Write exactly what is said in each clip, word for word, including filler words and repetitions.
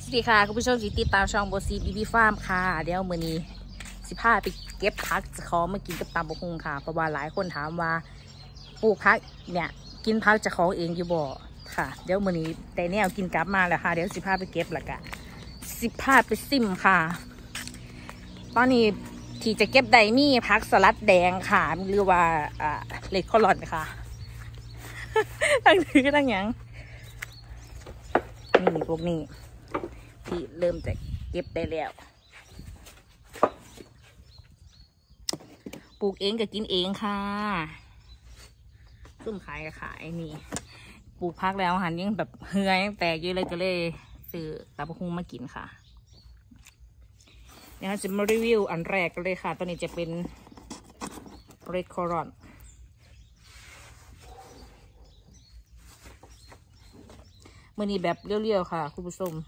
สวัสดีค่ะคุณผู้ชมที่ติดตามช่องโบซีบีบีฟาร์มค่ะเดี๋ยวมื้อนี้สิพาไปเก็บผักจะขอมากินกับตำบักหุ่งค่ะเพราะว่าหลายคนถามว่าปลูกผักเนี่ยกินผักจะของเองอยู่บ่ค่ะเดี๋ยวมื้อนี้แต่แนวกินกลับมาแล้วค่ะเดี๋ยวสิพาไปเก็บแล้วก็สิพาไปซิมค่ะตอนนี้ที่จะเก็บได้มีผักสลัดแดงค่ะหรือว่าอ่าเลดคอลอนค่ะ ตั้งถือตั้งยังนี่พวกนี้ที่เริ่มจะเก็บได้แล้วปลูกเองก็กินเองค่ะซุ่มขายก็ขายนี่ปลูกพักแล้วหันยังแบบเหื่อยแตกเยอะเลยก็เลยซื้อตาบะฮุงมากินค่ะเดี๋ยวจะมารีวิวอันแรกเลยค่ะตัวนี้จะเป็น red coron มือนี้แบบเรียวๆค่ะคุณผู้ชม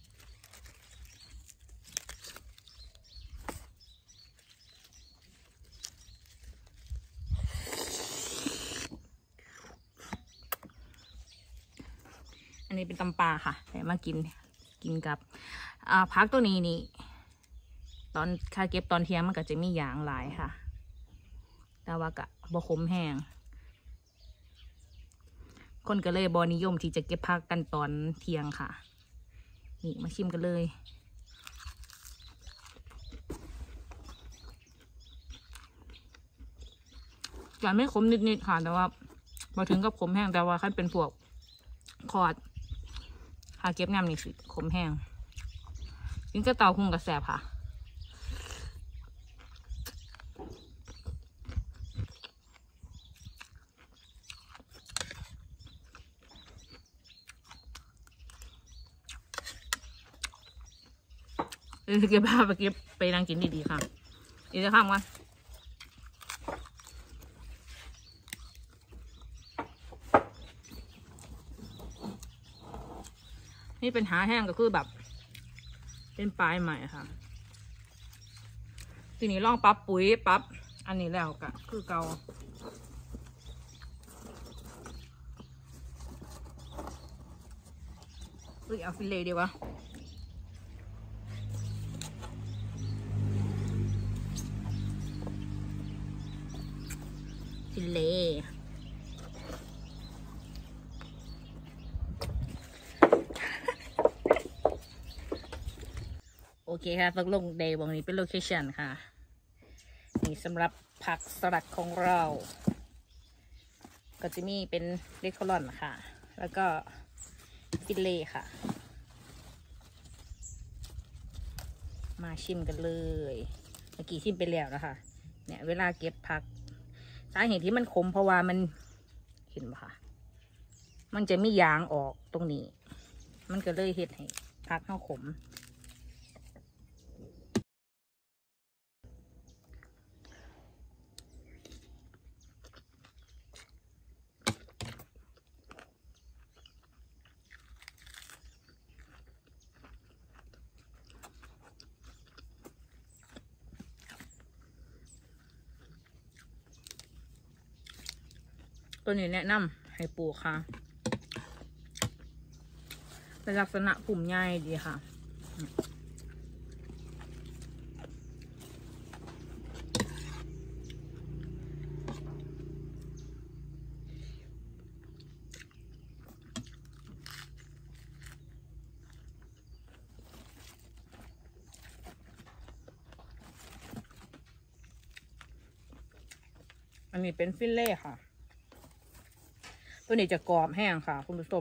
อันนี้เป็นตำปลาค่ะแต่มากินกินกับอ่าพักตัวนี้นี่ตอนค่าเก็บตอนเที่ยงมันก็จะมีอย่างหลายค่ะแต่ว่ากะบ่ขมแห้งคนก็เลยบอนิยมที่จะเก็บผักกันตอนเที่ยงค่ะนี่มาชิมกันเลยจะไม่ขมนิดๆค่ะแต่ว่าพอถึงกับขมแห้งแต่ว่าขั้นเป็นพวกคอดค่ะเก็บงามนี่สิขมแห้งกินก็เตาคุงกับแสบค่ะเออเก็บผ้าไปเก็บไปนั่งกินดีๆค่ะอีกจะข้ามกันนี่เป็นหาแห้งก็คือแบบเป็นปลายใหม่ค่ะทีนี้ลองปรับปุ๋ยปรับอันนี้แล้วก็คือเกาเฮ้ยเอาฟิลเล่ดีวะฟิลเล่โอเคค่ะตกลงเดย์วันนี้เป็นโลเคชั่นค่ะนี่สำหรับผักสลัดของเราก็จะมีเป็นเรดคอลอนค่ะแล้วก็ฟิลเล่ค่ะมาชิมกันเลยเมื่อกี้ชิมไปแล้วนะคะเนี่ยเวลาเก็บผักสาเหตุที่มันขมเพราะว่ามันเห็นปะคะมันจะมียางออกตรงนี้มันก็เลยเห็ดให้ผักเข้าขมตัวนี้แนะนำให้ปลูกค่ะเป็นลักษณะผุ่มใหญ่ดีค่ะอันนี้เป็นฟิลเล่ค่ะตัวนี้จะกรอบแห้งค่ะคุณผู้ชม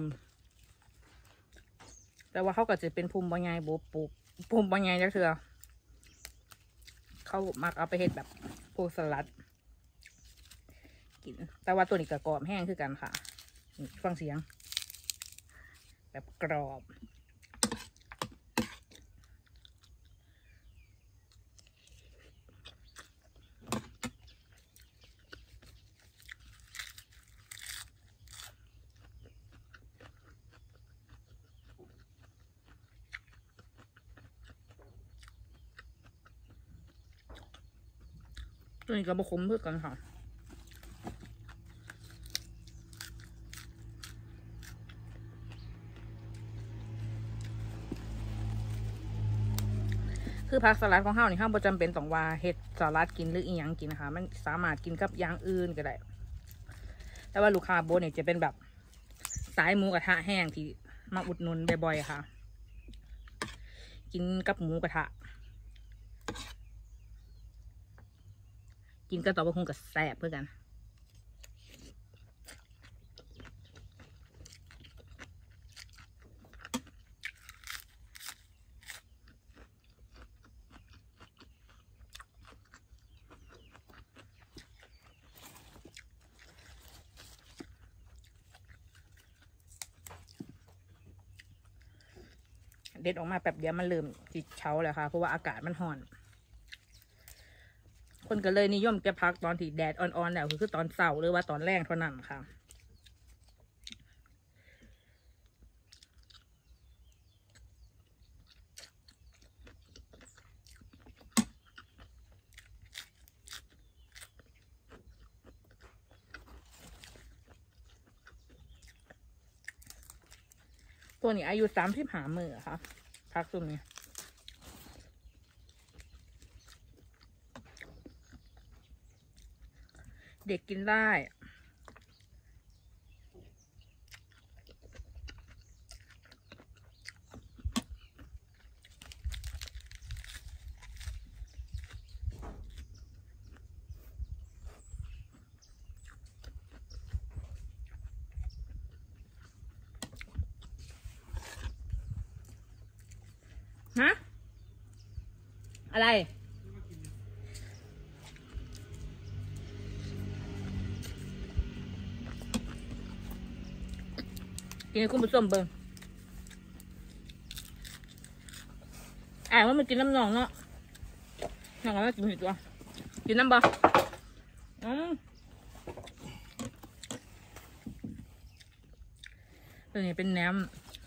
แต่ว่าเขาก็จะเป็นภูมิบางไงบุบปุบภูมิบางไงก็คือเขามักเอาไปเฮ็ดแบบพวกสลัดกินแต่ว่าตัวนี้ก็กรอบแห้งคือกันค่ะฟังเสียงแบบกรอบตัวนี้ก็บะขมเพื่อกันค่ะ อคือผักสลัดของเฮานี่เฮาบ่จำเป็นต้องว่าเฮ็ดสลัดกินหรืออีหยังกินนะคะมันสามารถกินกับอย่างอื่นก็ได้แต่ว่าลูกค้าโบเนี่ยจะเป็นแบบสายหมูกระทะแห้งที่มาอุดหนุนบ่อยๆค่ะกินกับหมูกระทะกินกับตอบะฮงกับแซ่บเพื่อกันเด็ดออกมาแบบเดียวมันเริ่มติดเช้าแล้วค่ะเพราะว่าอากาศมันร้อนคนก็เลยนิยมเก็บผักตอนที่แดดอ่อนๆแล้วคือตอนเช้าหรือว่าตอนแรงเท่านั้นค่ะตัวนี้อายุสามสิบห้ามื้อค่ะผักตัวนี้เด็กกินได้ฮะอะไรกินให้คุณผู้ชมเบิ่งอ่าว่ามันกินน้ำหนองเนาะน้องก็ไม่กินผิดตัวกินน้ำบ่อืมตัวนี้เป็นแหนม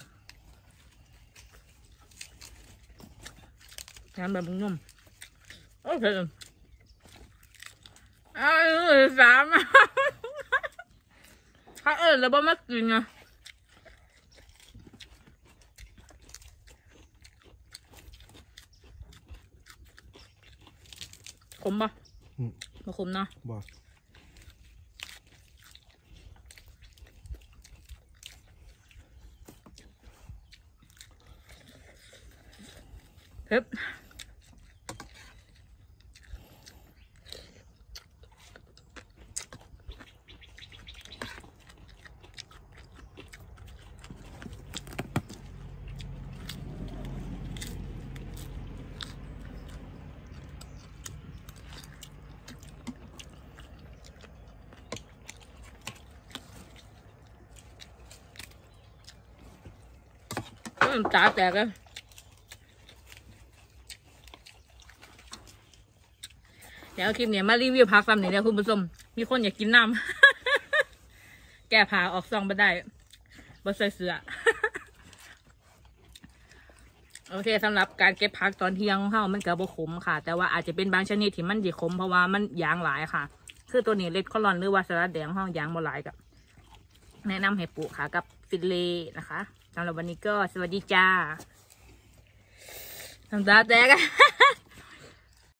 แหนมแบบนุ่มโอเคอ้าวสามถ้าเออแล้วบ่มากินไงขมปะมาขมเนาะบ่เผ็ดตาแตกเลยเดี๋ยวคลิปนี้มารีวิวผักซ้ำหนึ่งเดี๋ยวคุณผู้ชมมีคนอยากกินน้ำแก้ผ่าออกซองมาได้บ่ใส่เสื้อโอเคสำหรับการเก็บผักตอนเที่ยงของเรามันก็บ่ขมค่ะแต่ว่าอาจจะเป็นบางชนิดที่มันดีขมเพราะว่ามันยางหลายค่ะคือตัวนี้เลดคอลอนหรือว่าสลัดแดงห้องยางบ่หลายกับแนะนำให้ปลูกค่ะกับฟิลเล่นะคะสำหรับวันนี้ก็สวัสดีจ้าทำตาแตก